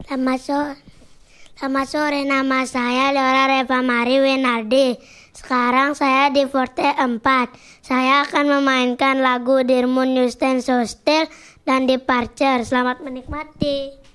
Selamat sore. Selamat sore, nama saya Leora Reva Mari Winardi. Sekarang saya di Forte 4. Saya akan memainkan lagu Dir Mun Yusten Sostel dan Departure. Selamat menikmati.